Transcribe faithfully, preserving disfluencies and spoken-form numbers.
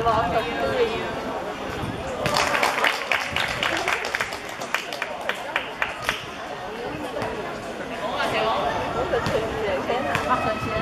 哇，咁對。好啊，幾好。好，佢隨住嚟傾啊。